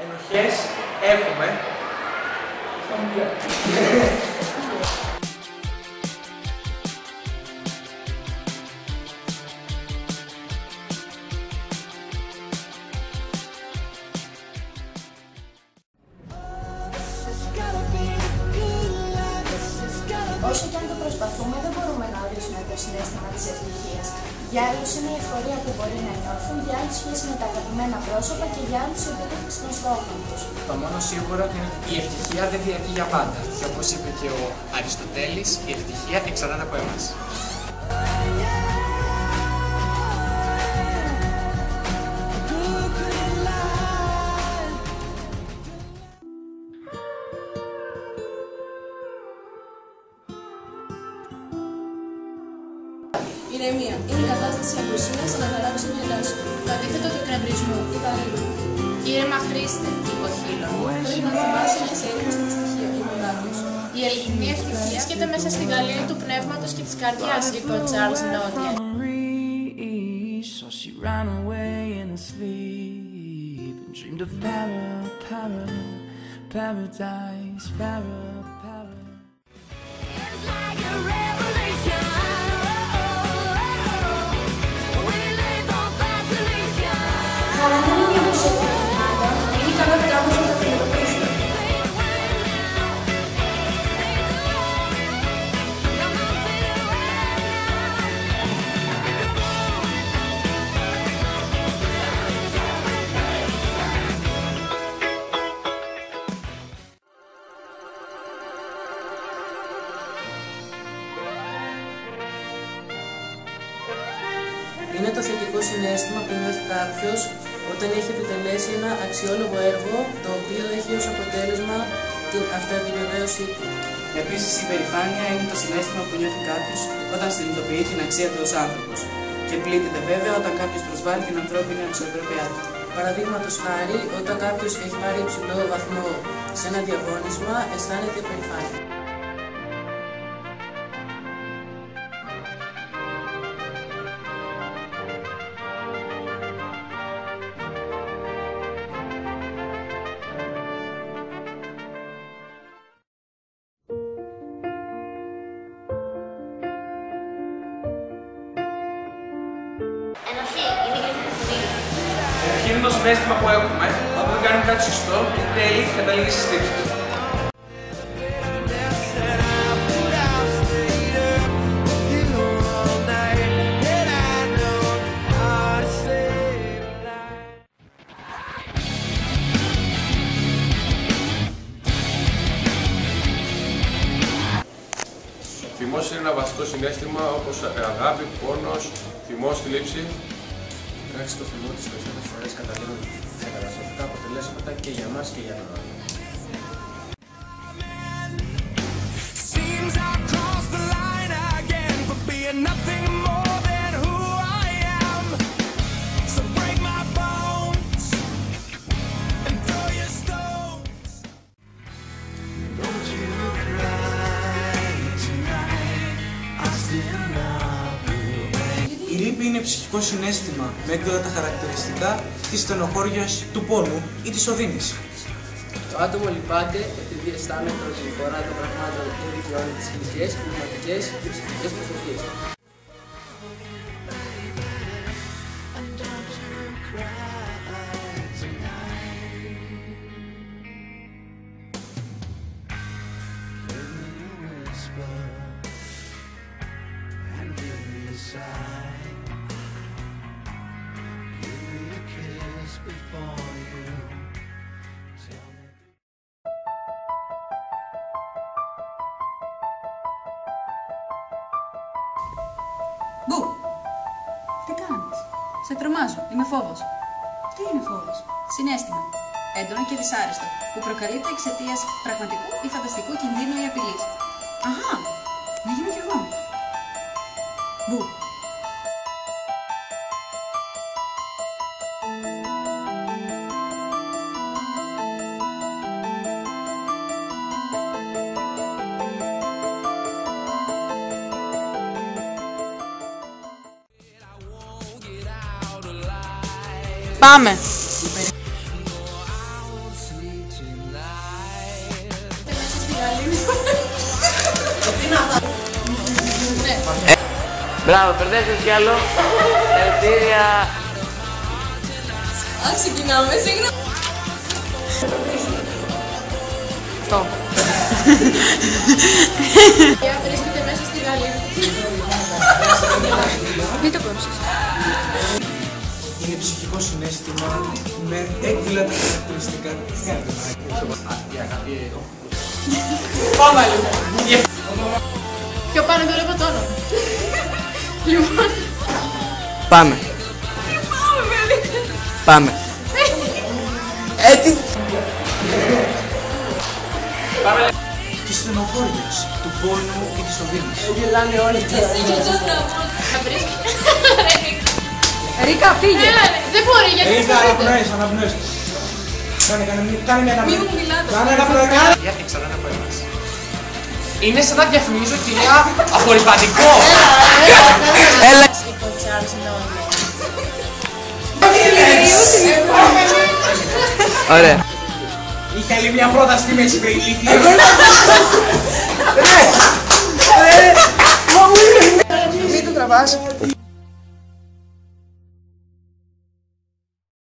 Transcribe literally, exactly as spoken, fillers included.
Ενοχές έχουμε. Όσο και αν το προσπαθούμε, δεν μπορούμε να ορίσουμε το συναίσθημα της ευτυχίας. Για άλλους είναι η εφορία που μπορεί να νιώθουν, για άλλους σχέση με τα αγαπημένα πρόσωπα και για άλλους η επίτευξη των στόχων τους. Το μόνο σίγουρο είναι ότι η ευτυχία δεν διαρκεί για πάντα. Και όπως είπε και ο Αριστοτέλης, η ευτυχία εξαρτάται από εμάς. Ηρεμία. Είναι η κατάσταση απουσίας αλλά χαρά στο μυαλό σου. Το αντίθετο του εκνευρισμού ή παρήλου. Ήρεμα χρήστε, είπε ο Χίλο. Πρέπει να θυμάσαι να είσαι ήρεμος στην στοιχεία και μονάχος. Η αληθινή ευτυχία βρίσκεται μέσα στην γαλήνη του πνεύματος και της καρδιάς, είπε ο Τσάρλς Νόντιεν. So she ran away in her sleep and dreamed of para, para, paradise, para, para. It's like a revelation. We live on fascination. Χαρά δεν είναι μια μουσική ομάδα, είναι η ικανότητά μας να το αντιμετωπίσουμε. Είναι το θετικό συναίσθημα που νιώθει κάποιος όταν έχει επιτελέσει ένα αξιόλογο έργο το οποίο έχει ως αποτέλεσμα την αυτοεπιβεβαίωσή του. Επίσης, η υπερηφάνεια είναι το συναίσθημα που νιώθει κάποιος όταν συνειδητοποιεί την αξία του ως άνθρωπος. Και πλήττεται βέβαια όταν κάποιος προσβάλλει την ανθρώπινη αξιοπρέπειά του. Παραδείγματος χάρη, όταν κάποιος έχει πάρει υψηλό βαθμό σε ένα διαγώνισμα, αισθάνεται υπερηφάνεια. Ενοχή. Είναι η ευθυνή. Ενοχή είναι το συναίσθημα που έχουμε όταν δεν κάνουμε κάτι σωστό και εν τέλει καταλήγει στη στήριξη του. Θυμός είναι ένα βασικό συναίσθημα όπως αγάπη, πόνος, θυμός, θλίψη. Η πράξη του θυμού τις περισσότερες φορές καταλήγουν σε καταστροφικά αποτελέσματα και για μας και για τον άλλο. Η λύπη είναι ψυχικό συναίσθημα με έντονα τα χαρακτηριστικά της στενοχώριας, του πόνου ή της οδύνης. Το άτομο λυπάται επειδή αισθάνεται ότι η φορά των πραγμάτων δεν δικαιώνει τις φιλικές, πνευματικές και ψυχικές προσδοκίες. Μπου! Τι κάνεις? Σε τρομάζω. Είμαι φόβος. Τι είναι φόβος? Συναίσθημα. Έντονο και δυσάρεστο. Που προκαλείται εξαιτίας πραγματικού ή φανταστικού κινδύνου ή απειλής. Αχα! Να γίνω κι εγώ. Μπου! Πάμε! Μπράβο, περδέστε κι άλλο. Ευχαριστήρια. Ας ξεκινάμε, συγγνώμη. Αυτό. Βρίσκεται μέσα στη Γαλλία. Μην το κόψεις. Είναι ψυχικό συναίσθημα με έκδηλα τα χαρακτηριστικά. Η αγάπη. Πάμε λίγο. Πιο πάνω το λέω το όνομα. Λοιπόν. Πάμε. Πάμε. Έτσι. Της στενοχώριας, του πόνου και της οδύνης. Γελάνε όλοι. Θα βρίσκει. Ρίκα, φύγε. Δεν μπορεί, γιατί δεν Ρίκα, μπορείτε. αναπνοές, αναπνοές. Κάνε, κάνε, κάνε μια Μη αναπνοή. μου μιλάτε. Κάνε αναπνοή, κάνε. Για έξανα από εμάς. Είναι σαν να διαφημίζω κυρία απορριπαντικό. Έλα. Ωραία. Είχε άλλη μια πρόταση στη μέση πριν ηλικία. Μην το τραβάς.